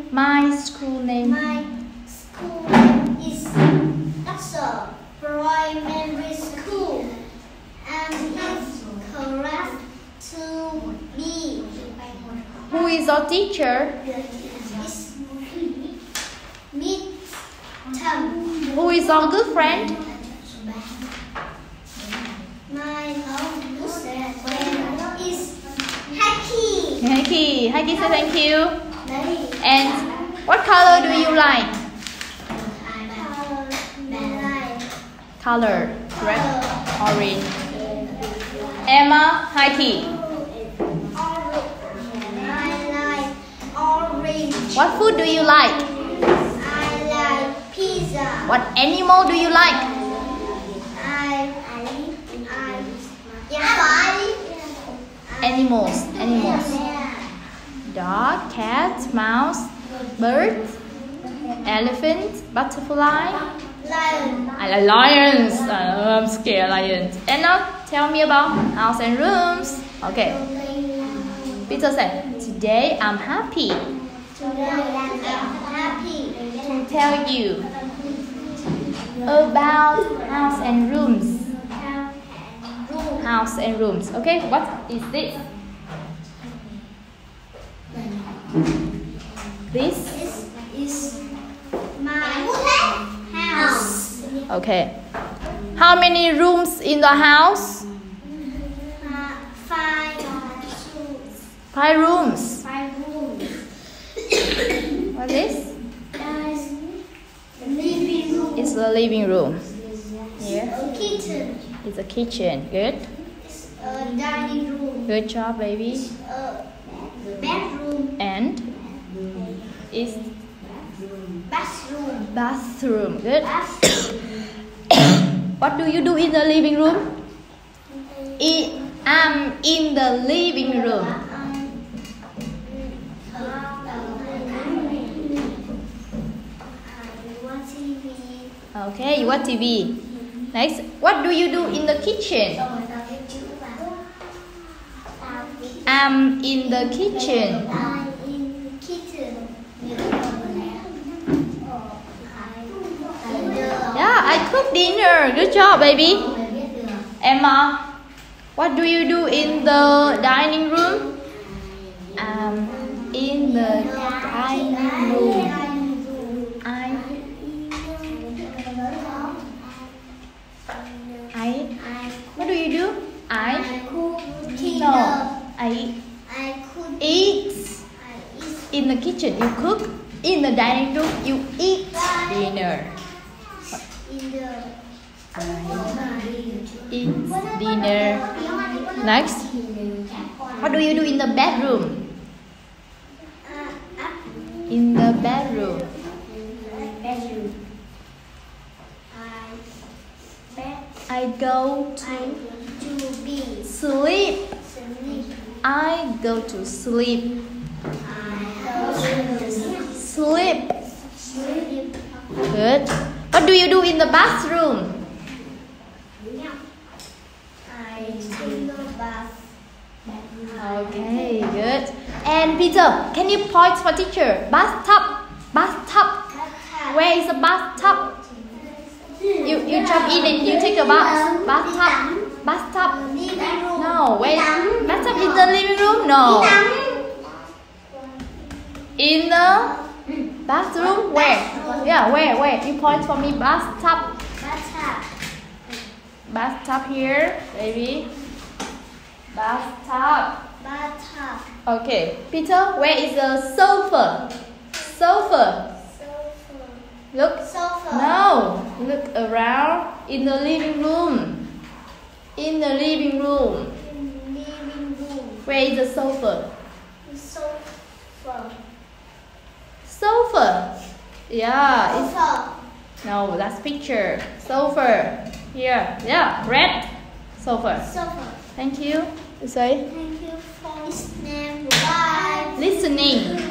My school name. My school is Axel Primary School and it's correct to me. Who is your teacher? It's Miss Tam. Who is your good friend? My good friend is Haki. Heike. Heike say thank you. And what color do you like? Color. Red, orange. Emma, Heike. I like orange. What food do you like? I like pizza. What animal do you like? Animals. Dog, cat, mouse, bird, elephant, butterfly. Lion. I like lions. I'm scared lions. And now tell me about house and rooms. Okay. Peter said, today I'm happy Today I'm happy to tell you about house and rooms. House and rooms. Okay, what is this? This is my house. Okay. How many rooms in the house? 5 rooms. 5 rooms. What is this? Living room. It's the living room. Here. Kitchen. It's a kitchen. Good. Dining room. Good job, baby. Bedroom. And it's Bathroom. bathroom. Good. Bathroom. What do you do in the living room? I'm in the living room. Okay, you watch TV. Next, what do you do in the kitchen? I'm in the kitchen. Yeah, I cook dinner. Good job, baby. Emma, what do you do in the dining room? I'm in the dining room. What do you do? I eat in the kitchen. You cook in the dining room. You eat dinner. I eat dinner. Next, what do you do in the bedroom? In the bedroom. I go to sleep. I go to sleep. Sleep. Good. What do you do in the bathroom? Okay, good. And Peter, can you point for teacher? Bathtub. Where is the bathtub? You jump in and you take a bath. Bathtub. No, where? Bathtub in the living room? No. In the bathroom? Where? Yeah, where? You point for me. Bathtub. Bathtub here, baby. Bathtub. Okay, Peter, where is the sofa? Look. No. Look around. In the living room. Where is the sofa? Sofa. Yeah. No, that's picture. Sofa. Here. Yeah. Red. Sofa. Thank you. You say. Thank you for listening. Bye. Listening.